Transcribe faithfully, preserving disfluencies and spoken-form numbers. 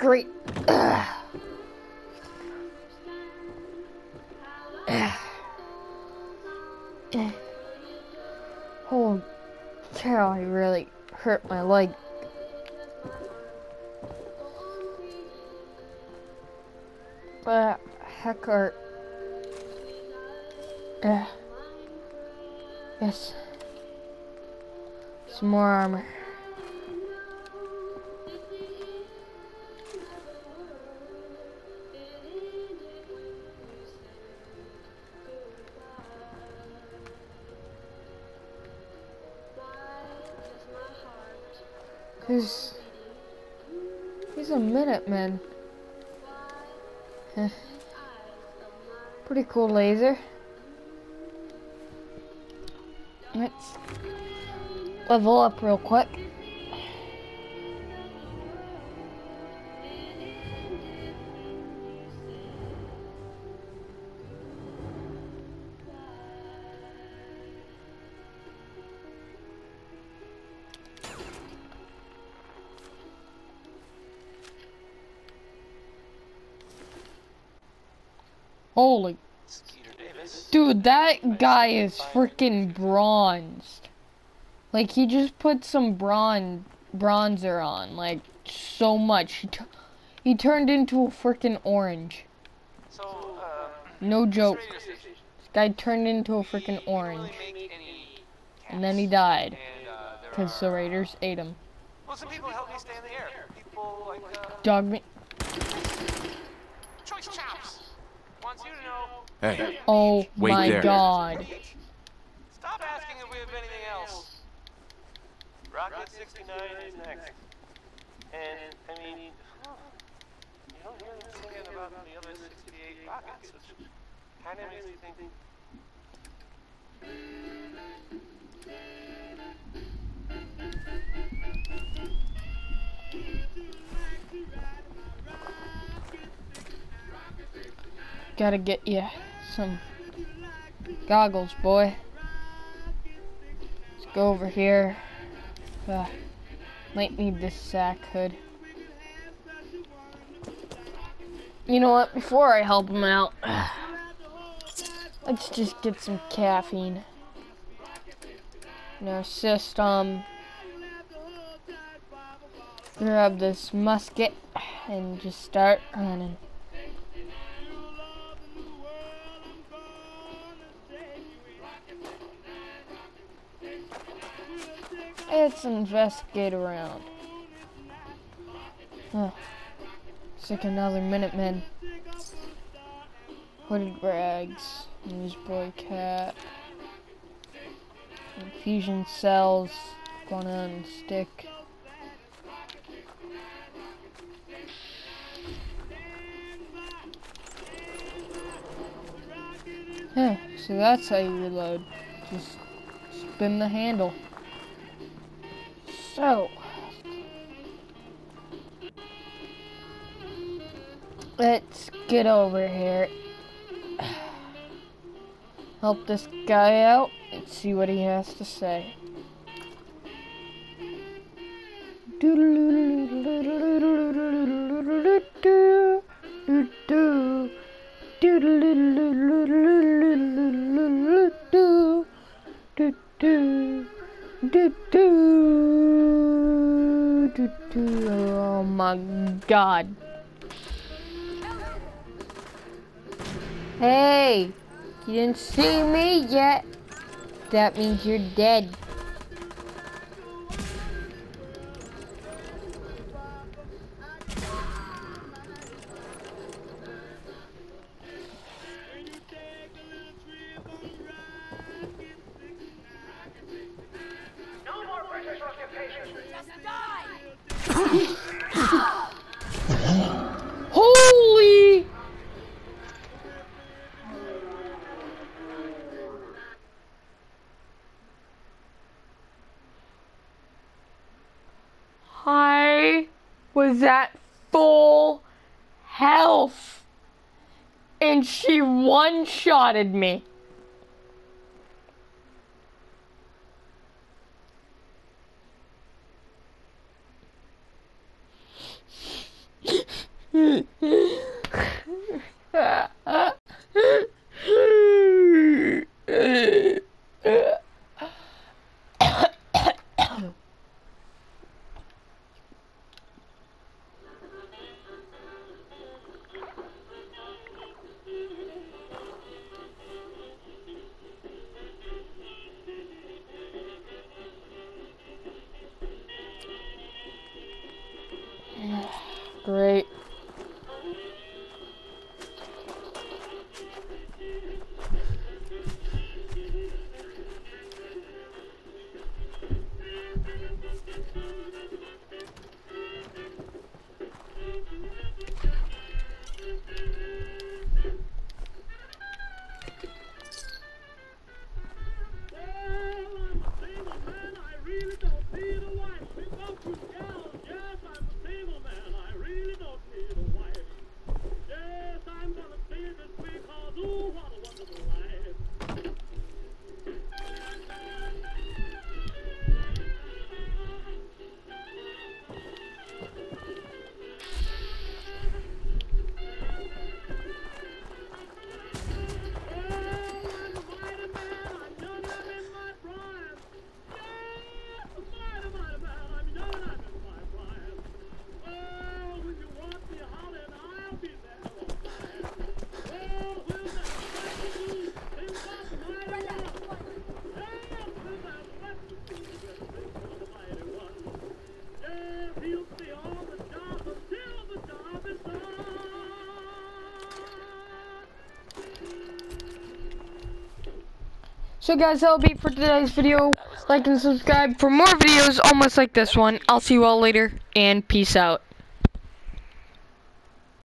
straight. Ugh. Ugh. Ugh. Holy cow, I really hurt my leg. But heck are uh, yes. Some more armor. Cause he's a Minuteman. Pretty cool laser. Let's level up real quick. Holy, dude, that guy is freaking bronzed. Like, he just put some bron bronzer on, like, so much. He, t he turned into a freaking orange. No joke. This guy turned into a freaking orange. And then he died. Because the Raiders ate him. Dog me. Hey. Oh Wait my there. god. Stop asking if we have anything else. Rocket sixty-nine is next. And, I mean, you don't hear them singing about the other sixty-eight rockets, which kind of makes me think. Gotta get you some goggles, boy. Let's go over here. Uh, might need this sack hood. You know what? Before I help him out, let's just get some caffeine in our system. Grab this musket and just start running. Let's investigate around. Oh, it's like another Minuteman. Hooded rags, newsboy cat, infusion cells, going on stick. Yeah, so that's how you reload. Just spin the handle. So, let's get over here. Help this guy out and see what he has to say. Oh my god. Hey, you didn't see me yet. That means you're dead. No more British occupation. Just die. Holy! I was at full health and she one-shotted me. Great. So guys, that'll be for today's video. Like and subscribe for more videos almost like this one. I'll see you all later, and peace out.